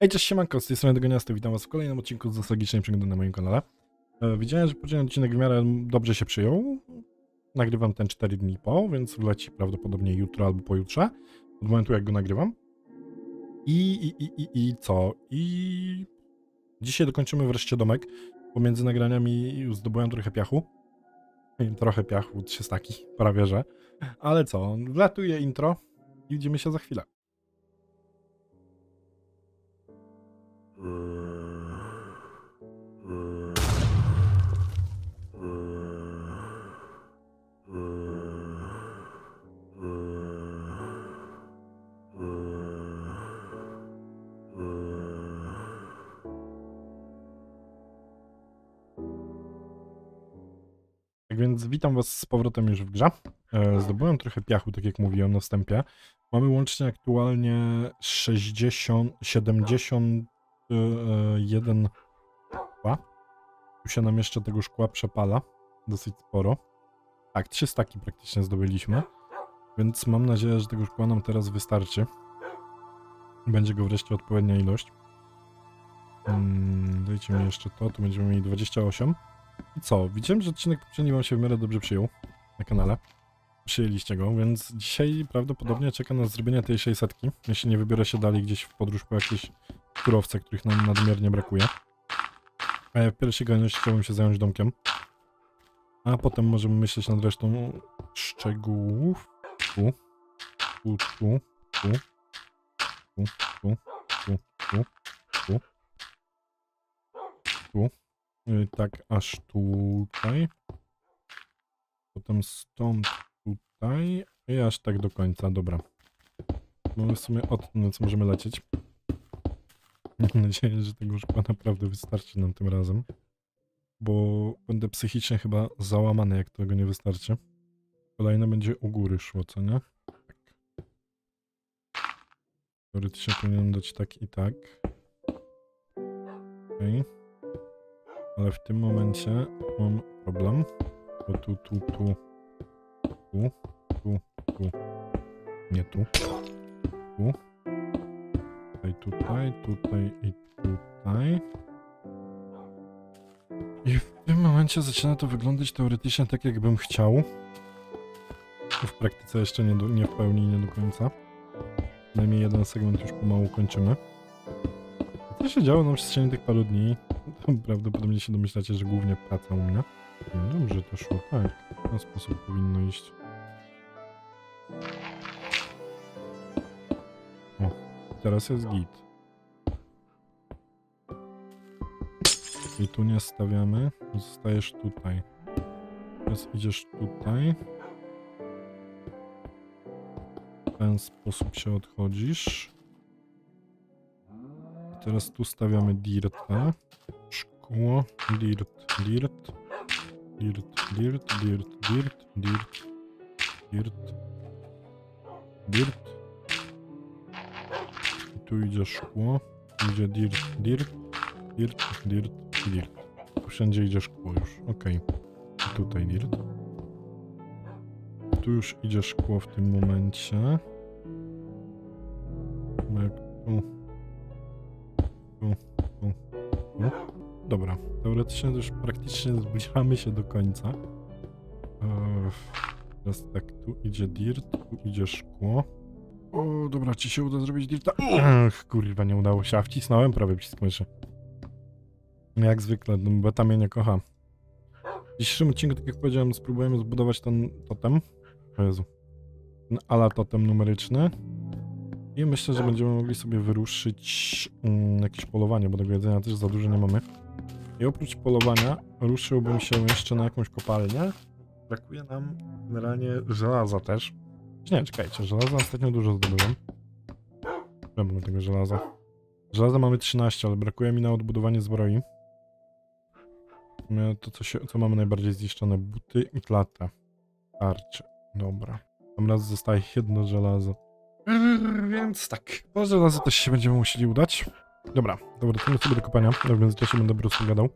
Hej, cześć, siemanko, z tej strony Dogoniasty, witam was w kolejnym odcinku z nostalgicznej przygody na moim kanale. Widziałem, że poprzedni odcinek w miarę dobrze się przyjął. Nagrywam ten 4 dni po, więc wleci prawdopodobnie jutro albo pojutrze, od momentu jak go nagrywam. I co? I dzisiaj dokończymy wreszcie domek. Pomiędzy nagraniami zdobyłem trochę piachu. Trochę piachu, 300, prawie że. Ale co, wlatuje intro i widzimy się za chwilę. Tak więc witam was z powrotem już w grze. Zdobyłem trochę piachu, tak jak mówiłem na wstępie. Mamy łącznie aktualnie 71 szkła. Tu się nam jeszcze tego szkła przepala dosyć sporo. Tak, 300 praktycznie zdobyliśmy. Więc mam nadzieję, że tego szkła nam teraz wystarczy. Będzie go wreszcie odpowiednia ilość. Dajcie mi jeszcze to, tu będziemy mieli 28. I co? Widziałem, że odcinek poprzedni wam się w miarę dobrze przyjął na kanale. Przyjęliście go, więc dzisiaj prawdopodobnie czeka na zrobienie tej 600, jeśli nie wybiorę się dalej gdzieś w podróż po jakieś surowce, których nam nadmiernie brakuje. W pierwszej kolejności chciałbym się zająć domkiem. A potem możemy myśleć nad resztą szczegółów. Tu. Tak, aż tutaj. Potem stąd tutaj. I aż tak do końca, dobra. Mamy w sumie od na co możemy lecieć. Mam nadzieję, że tego szkła naprawdę wystarczy nam tym razem. Bo będę psychicznie chyba załamany, jak tego nie wystarczy. Kolejne będzie u góry szło, co nie? Tak. Teoretycznie powinienem dać tak i tak. Okej. Ale w tym momencie mam problem. Bo tu. Nie tu. Tu. Tutaj i tutaj. I w tym momencie zaczyna to wyglądać teoretycznie tak, jakbym chciał. W praktyce jeszcze nie w pełni, nie do końca. Najmniej jeden segment już pomału kończymy. Co się działo na przestrzeni tych paru dni? Prawdopodobnie się domyślacie, że głównie praca u mnie. No dobrze to szło, tak. W ten sposób powinno iść. O, teraz jest git. I tu nie stawiamy, zostajesz tutaj. Teraz idziesz tutaj. W ten sposób się odchodzisz. I teraz tu stawiamy dirta. Szkło, dirt. I tu idzie szkło, idzie dirt. Tu wszędzie idzie szkło już, okej. I tutaj dirt. Tu już idzie szkło w tym momencie. Tu. Dobra, teoretycznie już praktycznie zbliżamy się do końca. Teraz tak, tu idzie dirt, tu idzie szkło. O, dobra, czy się uda zrobić dirta? Ach, kurwa, nie udało się, a wcisnąłem prawie przycisk myszy. Jak zwykle, beta mnie nie kocha. W dzisiejszym odcinku, tak jak powiedziałem, spróbujemy zbudować ten totem. O Jezu. Ten ala totem numeryczny. I myślę, że będziemy mogli sobie wyruszyć jakieś polowanie, bo tego jedzenia też za dużo nie mamy. I oprócz polowania ruszyłbym się jeszcze na jakąś kopalnię. Brakuje nam generalnie żelaza też. Nie, czekajcie, żelaza ostatnio dużo zdobyłem. Nie mamy tego żelaza. Żelaza mamy 13, ale brakuje mi na odbudowanie zbroi. To co mamy najbardziej zniszczone, buty i klatę. Tarcze. Dobra. Tam raz zostaje jedno żelazo. Więc tak, po żelazo też się będziemy musieli udać. Dobra, wrócimy sobie do kopania, w międzyczasie będę po prostu gadał.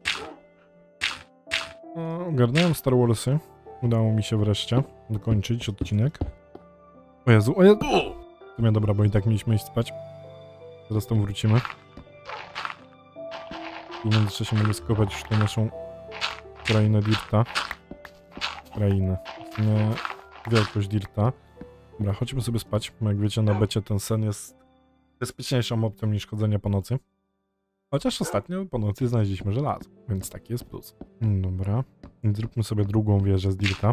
Ogarnąłem Star Warsy. Udało mi się wreszcie dokończyć odcinek. O Jezu! To mnie dobra, bo i tak mieliśmy iść spać. Zaraz tam wrócimy. I w międzyczasie mogę skopać już tą naszą krainę dirta. Krainę. Nie wielkość dirta. Dobra, chodźmy sobie spać. Jak wiecie, na becie ten sen jest bezpieczniejszą opcją niż chodzenie po nocy. Chociaż ostatnio po nocy znaleźliśmy żelazo, więc taki jest plus. Dobra, zróbmy sobie drugą wieżę z dirta.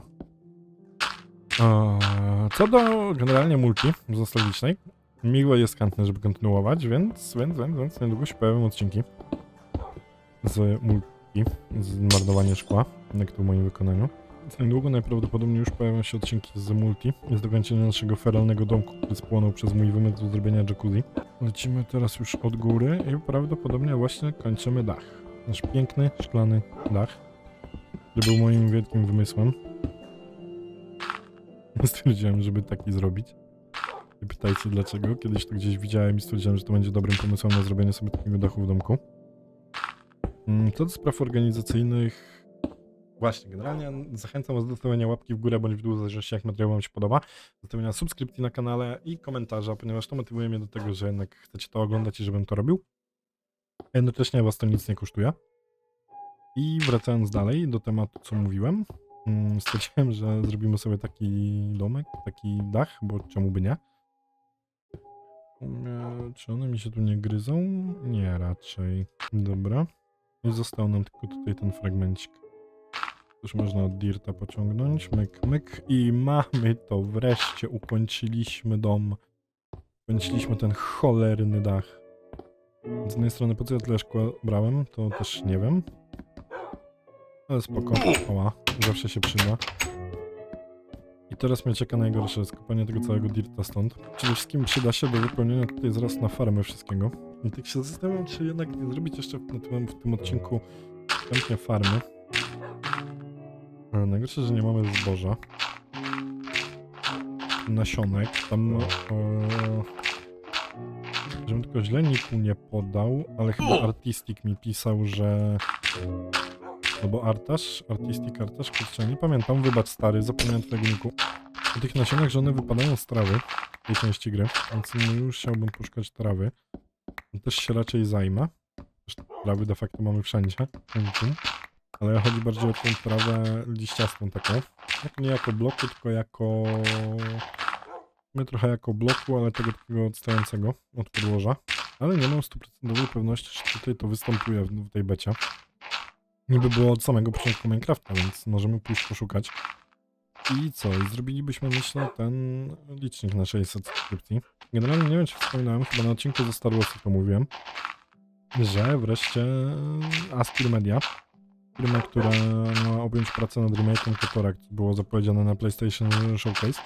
Co do generalnie multi zostawicznej, Miło jest chętny, żeby kontynuować, więc niedługo się pojawią odcinki z multi, z marnowania szkła, jak to w moim wykonaniu. Więc niedługo najprawdopodobniej już pojawią się odcinki z multi, z dokończenia naszego feralnego domku, który spłonął przez mój wymysł do zrobienia jacuzzi. Lecimy teraz już od góry i prawdopodobnie właśnie kończymy dach. Nasz piękny, szklany dach, który był moim wielkim wymysłem. Stwierdziłem, żeby taki zrobić. Nie pytajcie dlaczego. Kiedyś to gdzieś widziałem i stwierdziłem, że to będzie dobrym pomysłem na zrobienie sobie takiego dachu w domku. Co do spraw organizacyjnych... Właśnie, generalnie zachęcam was do zostawienia łapki w górę bądź w dół, w zależności jak materiał wam się podoba. Zostawienia subskrypcji na kanale i komentarza, ponieważ to motywuje mnie do tego, że jednak chcecie to oglądać i żebym to robił. Jednocześnie was to nic nie kosztuje. I wracając dalej do tematu, co mówiłem, stwierdziłem, że zrobimy sobie taki domek, taki dach, bo czemu by nie? Czy one mi się tu nie gryzą? Nie, raczej. Dobra. I został nam tylko tutaj ten fragmencik. Już można od dirta pociągnąć. Myk, myk. I mamy to. Wreszcie ukończyliśmy dom. Ukończyliśmy ten cholerny dach. Z jednej strony, po co ja tyle szkła brałem, to też nie wiem. Ale spoko. Oła, zawsze się przyda. I teraz mnie czeka najgorsze, skopanie tego całego dirta stąd. Przede wszystkim przyda się do wypełnienia tutaj zaraz na farmę wszystkiego. I tak się zastanawiam, czy jednak nie zrobić jeszcze w tym odcinku wstępnie farmy. Najgorsze, że nie mamy zboża. Nasionek. Tam... żebym tylko źle niku nie podał, ale chyba Artistic mi pisał, że... Albo Artistic Artaż, kurczę, nie pamiętam, wybacz stary, zapomniałem twojego niku. O tych nasionach, że one wypadają z trawy, w tej części gry, więc już chciałbym poszukać trawy. Też się raczej zajmę. Też trawy de facto mamy wszędzie, ale chodzi bardziej o tą trawę liściastą taką. Nie jako bloku, tylko jako... trochę jako bloku, ale tego takiego odstającego od podłoża. Ale nie mam 100% pewności, że tutaj to występuje w tej becie. Niby było od samego początku Minecrafta, więc możemy pójść poszukać. I co? I zrobilibyśmy, myślę, ten licznik na 600 subskrypcji. Generalnie nie wiem, czy wspominałem, chyba na odcinku ze Star Wars to mówiłem, że wreszcie Aspir Media, firma, która miała objąć pracę nad remake'em Kotora, co było zapowiedziane na PlayStation Showcase,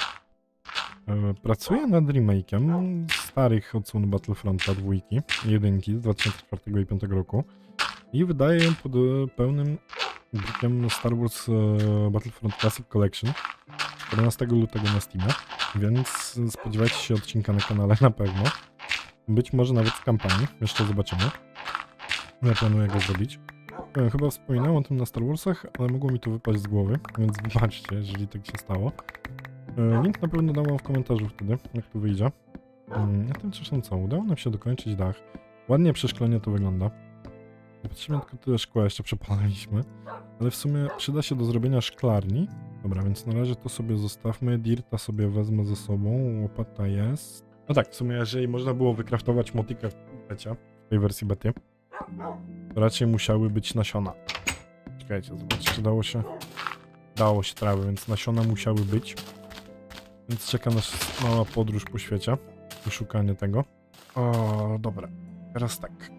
pracuje nad remake'em starych odsłon Battlefronta 2, 1 z 2004 i 2005 roku. I wydaje ją pod pełnym drukiem Star Wars Battlefront Classic Collection 14 lutego na Steamie, więc spodziewajcie się odcinka na kanale na pewno. Być może nawet w kampanii, jeszcze zobaczymy. Ja planuję go zrobić. Chyba wspominałem o tym na Star Warsach, ale mogło mi to wypaść z głowy, więc wybaczcie, jeżeli tak się stało. Link na pewno dam wam w komentarzu wtedy, jak to wyjdzie. Ja tymczasem co? Udało nam się dokończyć dach. Ładnie przeszklenie to wygląda. Potrzebujemy tylko tyle szkła jeszcze przepalaliśmy, ale w sumie przyda się do zrobienia szklarni. Dobra, więc na razie to sobie zostawmy, dirta sobie wezmę ze sobą, łopata jest. No tak, w sumie jeżeli można było wykraftować motykę w becie, w tej wersji bety, to raczej musiały być nasiona. Czekajcie, zobaczcie, czy dało się... Dało się trawy, więc nasiona musiały być. Więc czeka nas mała podróż po świecie i szukanie tego. O, dobra. Teraz tak,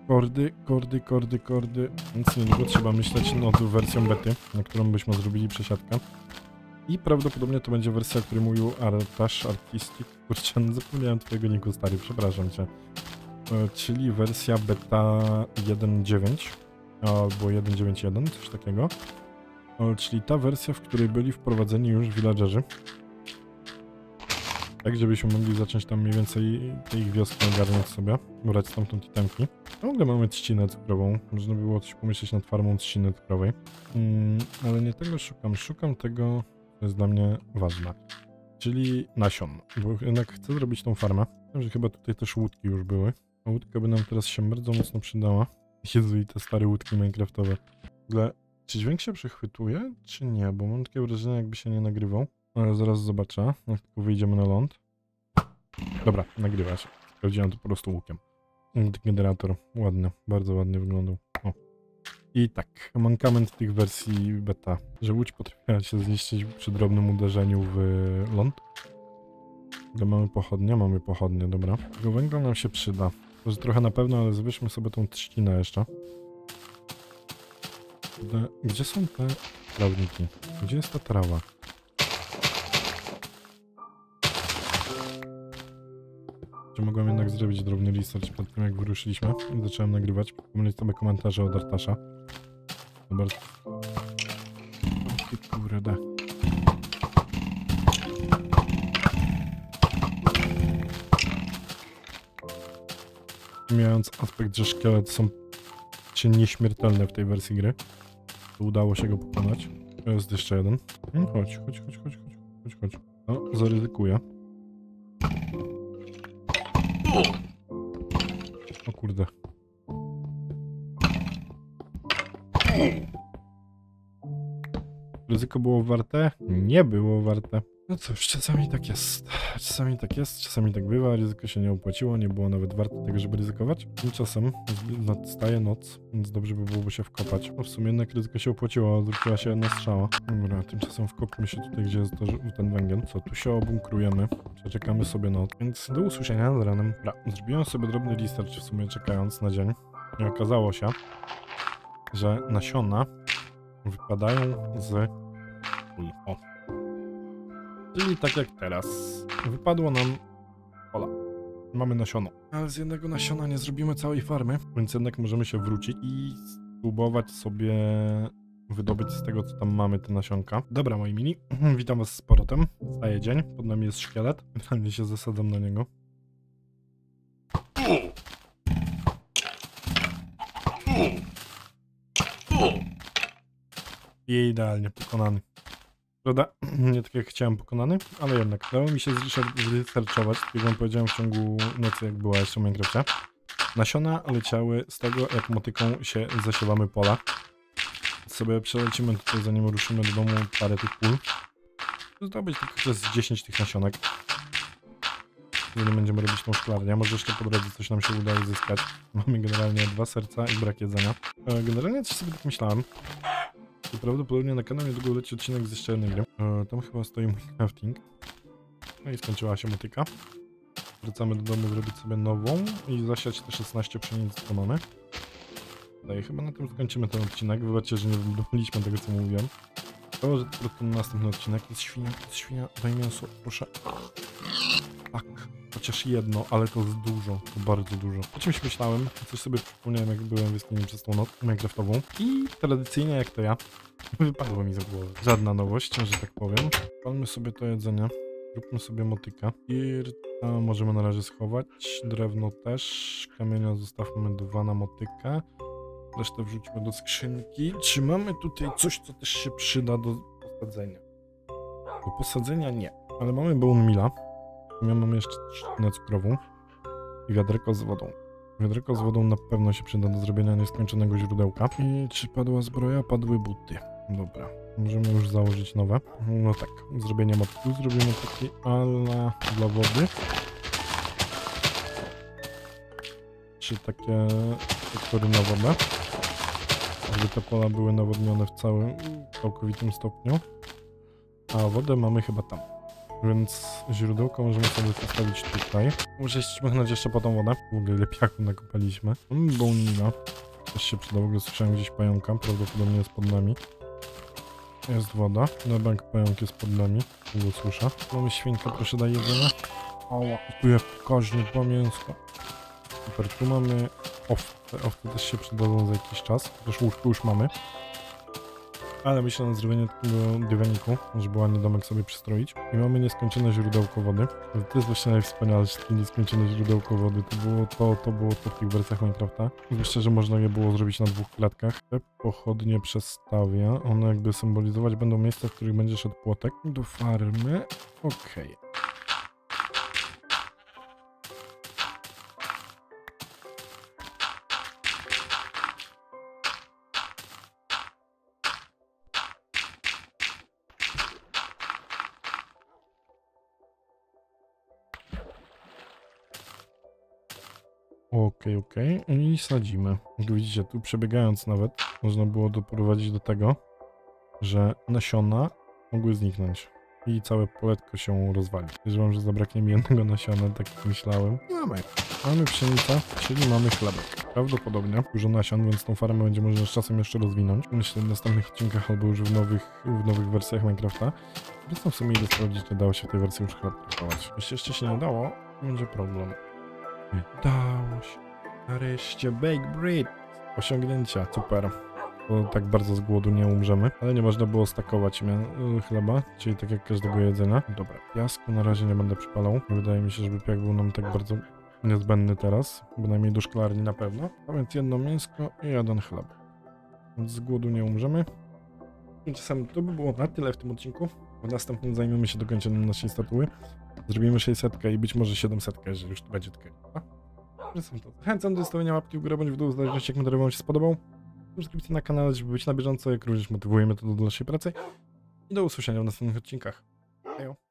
kordy, więc niedługo trzeba myśleć nad wersją bety, na którą byśmy zrobili przesiadkę. I prawdopodobnie to będzie wersja, o której mówił Artistic. Kurczę, zapomniałem twojego niku, stary, przepraszam cię. Czyli wersja beta 1.9 albo 1.9.1, coś takiego. Czyli ta wersja, w której byli wprowadzeni już villagerzy. Tak, żebyśmy mogli zacząć tam mniej więcej tej wioski ogarniać sobie, brać stamtąd itemki. W ogóle mamy trzcinę cukrową, można by było coś pomyśleć nad farmą trzciny cukrowej. Ale nie tego szukam tego, co jest dla mnie ważne. Czyli nasion, bo jednak chcę zrobić tą farmę. Wiem, że chyba tutaj też łódki już były. A łódka by nam teraz się bardzo mocno przydała. Jezu, i te stare łódki minecraftowe. W ogóle, czy dźwięk się przechwytuje, czy nie? Bo mam takie wrażenie, jakby się nie nagrywał. Ale zaraz zobaczę, jak tylko wyjdziemy na ląd. Dobra, nagrywa się. Sprawdziłem to po prostu łukiem. Generator, ładny, bardzo ładnie wyglądał. O. I tak, mankament tych wersji beta, że łódź potrafiła się zniszczyć przy drobnym uderzeniu w ląd. Ale mamy pochodnie, dobra. Tego węgla nam się przyda. To, że trochę na pewno, ale zbierzmy sobie tą trzcinę jeszcze. Gdzie są te trawniki? Gdzie jest ta trawa? Czy mogłem jednak zrobić drobny research przed tym, jak wyruszyliśmy i zacząłem nagrywać. Pomylić sobie komentarze od Artasza. Dobra. O ty kurde. Mając aspekt, że szkielety są nieśmiertelne w tej wersji gry, to udało się go pokonać. To jest jeszcze jeden. Chodź. No, zaryzykuję. O kurde. Ryzyko było warte? Nie było warte. No cóż, czasami tak jest. Czasami tak bywa, ryzyko się nie opłaciło, nie było nawet warte tego, żeby ryzykować. Tymczasem nadstaje noc, więc dobrze by byłoby się wkopać. No w sumie jednak ryzyko się opłaciło, odwróciła się jedna strzała. Dobra, tymczasem wkopmy się tutaj, gdzie jest ten węgiel. Co, tu się obunkrujemy, przeczekamy sobie noc, więc do usłyszenia z ranem. Dobra, zrobiłem sobie drobny research w sumie czekając na dzień. I okazało się, że nasiona wypadają z pól. O. Czyli tak jak teraz. Wypadło nam pola. Mamy nasiono. Ale z jednego nasiona nie zrobimy całej farmy, więc jednak możemy się wrócić i spróbować sobie wydobyć z tego, co tam mamy, te nasionka. Dobra, moi mini, witam was z powrotem. Staje dzień, pod nami jest szkielet. Finalnie się zasadzam na niego. I idealnie pokonany. Prawda? Nie tak jak chciałem pokonany, ale jednak dało mi się zresearchować, tak jak wam powiedziałem w ciągu nocy, jak była jeszcze w Minecrafcie. Nasiona leciały z tego, jak motyką się zasiewamy pola. Sobie przelecimy tutaj, zanim ruszymy do domu, parę tych pól. Zdobyć tylko przez 10 tych nasionek. Zanim będziemy robić tą szklarnię. Może jeszcze po drodze coś nam się uda uzyskać. Mamy generalnie 2 serca i brak jedzenia. Generalnie coś sobie tak myślałem. I prawdopodobnie na kanale niedługo leci odcinek z jeszcze jednej gry. Tam chyba stoi mój crafting. No i skończyła się motyka. Wracamy do domu zrobić sobie nową i zasiać te 16 pszenic, co mamy. Tutaj chyba na tym skończymy ten odcinek. Wybaczcie, że nie dobiliśmy tego, co mówiłem. Założę po prostu na następny odcinek. Jest świnia, daj mięso, proszę. Tak, chociaż jedno, ale to jest dużo, to bardzo dużo. O czymś myślałem, coś sobie przypomniałem, jak byłem w jaskini przez tą noc minecraftową. I tradycyjnie, jak to ja, wypadło mi za głowę. Żadna nowość, że tak powiem. Palmy sobie to jedzenie, zróbmy sobie motykę. Irta możemy na razie schować, drewno też, kamienia zostawmy 2 na motykę. Resztę wrzućmy do skrzynki. Czy mamy tutaj coś, co też się przyda do posadzenia? Do posadzenia nie, ale mamy bone meala. Ja mam jeszcze trzcinę cukrową i wiaderko z wodą. Wiaderko z wodą na pewno się przyda do zrobienia nieskończonego źródełka. I czy padła zbroja? Padły buty. Dobra, możemy już założyć nowe. No tak, zrobienie motku. Zrobimy taki ala dla wody. Czy takie sektory na wodę. Żeby te pola były nawodnione w całkowitym stopniu. A wodę mamy chyba tam. Więc źródełko możemy sobie postawić tutaj. Muszę ściągnąć jeszcze po tą wodę. W ogóle ile piachu nakopaliśmy. Bone meala. Też się przyda. W ogóle słyszałem gdzieś pająka. Prawdopodobnie jest pod nami. Jest woda. Na bank pająk jest pod nami. Go słyszę. Mamy świnkę. Proszę daj jedzenie. O, tu jak koźnie, 2 mięska. Super. Tu mamy owce. Owce też się przydadzą za jakiś czas. Też łóżko już mamy. Ale myślę na zrobienie takiego dywaniku, żeby ładnie domek sobie przystroić. I mamy nieskończone źródełko wody. To jest właśnie najwspanialsze, nieskończone źródełko wody. To było to w tych wersjach Minecrafta. Myślę, że można je było zrobić na 2 klatkach. Te pochodnie przestawia. One jakby symbolizować będą miejsca, w których będzie szedł płotek. Do farmy. Okej. Okej. I sadzimy. Jak widzicie, tu przebiegając nawet, można było doprowadzić do tego, że nasiona mogły zniknąć. I całe poletko się rozwali. Wierzyłem, że zabraknie mi jednego nasiona, tak jak myślałem. Mamy pszenicę, czyli mamy chlebek. Prawdopodobnie dużo nasion, więc tą farmę będzie można z czasem jeszcze rozwinąć. Myślę, w następnych odcinkach albo już w nowych wersjach Minecrafta. Zresztą w sumie idę sprawdzić, czy dało się w tej wersji już chleb kupować. Jeśli jeszcze się nie dało, będzie problem. Dało się. Nareszcie bake bread. Osiągnięcia. Super. Bo tak bardzo z głodu nie umrzemy. Ale nie można było stakować chleba, czyli tak jak każdego jedzenia. Dobra, piasku na razie nie będę przypalał. Wydaje mi się, żeby piach był nam tak bardzo niezbędny teraz. Bynajmniej do szklarni na pewno. A więc jedno mięsko i jeden chleb. Więc z głodu nie umrzemy. Tymczasem to by było na tyle w tym odcinku. W następnym zajmiemy się dokończeniem naszej statuły. Zrobimy 600 i być może 700, jeżeli już to będzie takie. Zachęcam do zostawienia łapki w górę bądź w dół, w zależności jak materiał wam się spodobał. Subskrypcję na kanale, żeby być na bieżąco, jak również motywujemy to do dalszej pracy. I do usłyszenia w następnych odcinkach. Hejo.